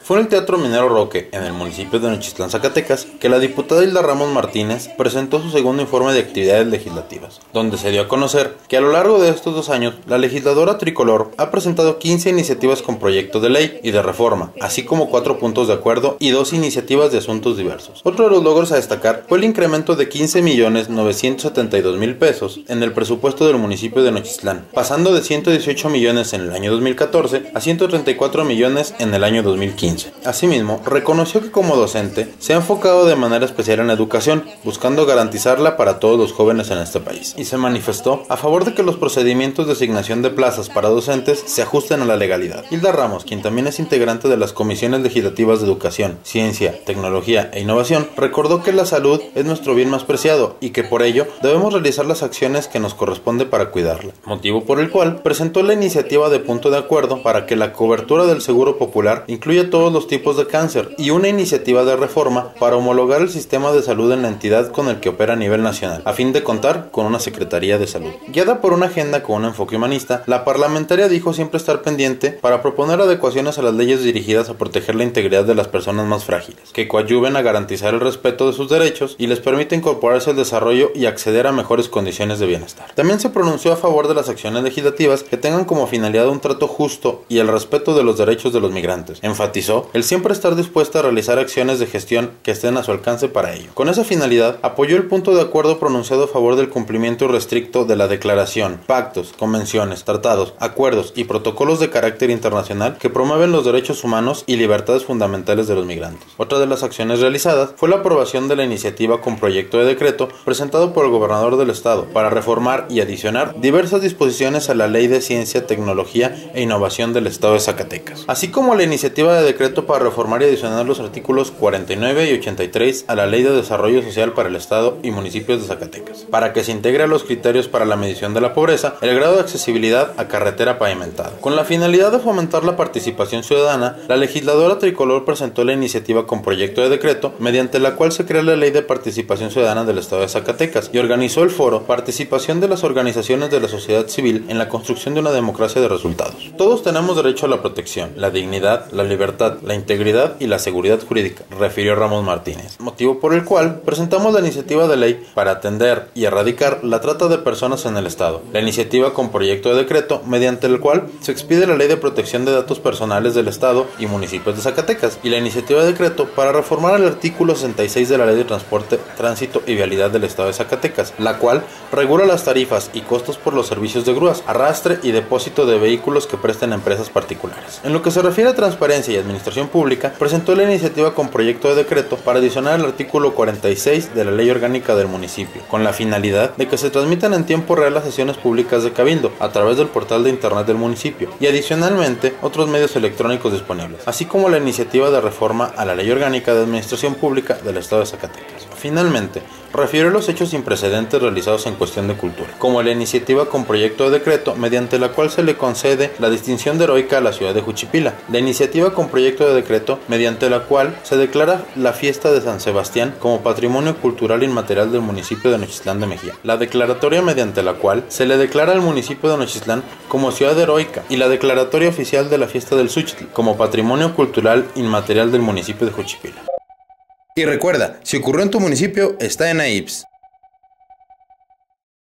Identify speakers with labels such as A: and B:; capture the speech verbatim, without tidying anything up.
A: Fue en el Teatro Minero Roque, en el municipio de Nochistlán, Zacatecas, que la diputada Hilda Ramos Martínez presentó su segundo informe de actividades legislativas, donde se dio a conocer que a lo largo de estos dos años, la legisladora tricolor ha presentado quince iniciativas con proyecto de ley y de reforma, así como cuatro puntos de acuerdo y dos iniciativas de asuntos diversos. Otro de los logros a destacar fue el incremento de quince millones novecientos setenta y dos mil pesos en el presupuesto del municipio de Nochistlán, pasando de ciento dieciocho millones en el año dos mil catorce a ciento treinta y cuatro millones en el año dos mil quince. Asimismo, reconoció que como docente se ha enfocado de manera especial en la educación, buscando garantizarla para todos los jóvenes en este país, y se manifestó a favor de que los procedimientos de asignación de plazas para docentes se ajusten a la legalidad. Hilda Ramos, quien también es integrante de las comisiones legislativas de Educación, Ciencia, Tecnología e Innovación, recordó que la salud es nuestro bien más preciado y que por ello debemos realizar las acciones que nos corresponde para cuidarla, motivo por el cual presentó la iniciativa de punto de acuerdo para que la cobertura del Seguro Popular incluya todos los tipos de cáncer y una iniciativa de reforma para homologar el sistema de salud en la entidad con el que opera a nivel nacional, a fin de contar con una Secretaría de Salud. Guiada por una agenda con un enfoque humanista, la parlamentaria dijo siempre estar pendiente para proponer adecuaciones a las leyes dirigidas a proteger la integridad de las personas más frágiles, que coadyuven a garantizar el respeto de sus derechos y les permita incorporarse al desarrollo y acceder a mejores condiciones de bienestar. También se pronunció a favor de las acciones legislativas que tengan como finalidad un trato justo y el respeto de los derechos de los migrantes. Enfatizó el siempre estar dispuesta a realizar acciones de gestión que estén a su alcance para ello. Con esa finalidad, apoyó el punto de acuerdo pronunciado a favor del cumplimiento irrestricto de la declaración, pactos, convenciones, tratados, acuerdos y protocolos de carácter internacional que promueven los derechos humanos y libertades fundamentales de los migrantes. Otra de las acciones realizadas fue la aprobación de la iniciativa con proyecto de decreto presentado por el gobernador del estado para reformar y adicionar diversas disposiciones a la Ley de Ciencia, Tecnología e Innovación del estado de Zacatecas, así como la iniciativa de decreto para reformar y adicionar los artículos cuarenta y nueve y ochenta y tres a la Ley de Desarrollo Social para el Estado y municipios de Zacatecas, para que se integre a los criterios para la medición de la pobreza el grado de accesibilidad a carretera pavimentada. Con la finalidad de fomentar la participación ciudadana, la legisladora tricolor presentó la iniciativa con proyecto de decreto mediante la cual se crea la Ley de Participación Ciudadana del Estado de Zacatecas y organizó el foro Participación de las organizaciones de la sociedad civil en la construcción de una democracia de resultados. Todos tenemos derecho a la protección, la dignidad, la libertad, la integridad y la seguridad jurídica, refirió Ramos Martínez, motivo por el cual presentamos la iniciativa de ley para atender y erradicar la trata de personas en el Estado, la iniciativa con proyecto de decreto mediante el cual se expide la Ley de Protección de Datos Personales del Estado y municipios de Zacatecas y la iniciativa de decreto para reformar el artículo sesenta y seis de la Ley de Transporte, Tránsito y Vialidad del Estado de Zacatecas, la cual regula las tarifas y costos por los servicios de grúas, arrastre y depósito de vehículos que presten a empresas particulares. En lo que se refiere a transparencia y administración pública, presentó la iniciativa con proyecto de decreto para adicionar el artículo cuarenta y seis de la Ley Orgánica del municipio, con la finalidad de que se transmitan en tiempo real las sesiones públicas de Cabildo a través del portal de internet del municipio y adicionalmente otros medios electrónicos disponibles, así como la iniciativa de reforma a la Ley Orgánica de Administración Pública del Estado de Zacatecas. Finalmente, refirió los hechos sin precedentes realizados en cuestión de cultura, como la iniciativa con proyecto de decreto mediante la cual se le concede la distinción de heroica a la ciudad de Juchipila, la iniciativa con proyecto de decreto mediante la cual se declara la fiesta de San Sebastián como patrimonio cultural inmaterial del municipio de Nochistlán de Mejía, la declaratoria mediante la cual se le declara al municipio de Nochistlán como ciudad heroica y la declaratoria oficial de la fiesta del Xóchitl como patrimonio cultural inmaterial del municipio de Juchipila. Y recuerda, si ocurrió en tu municipio, está en A I P S.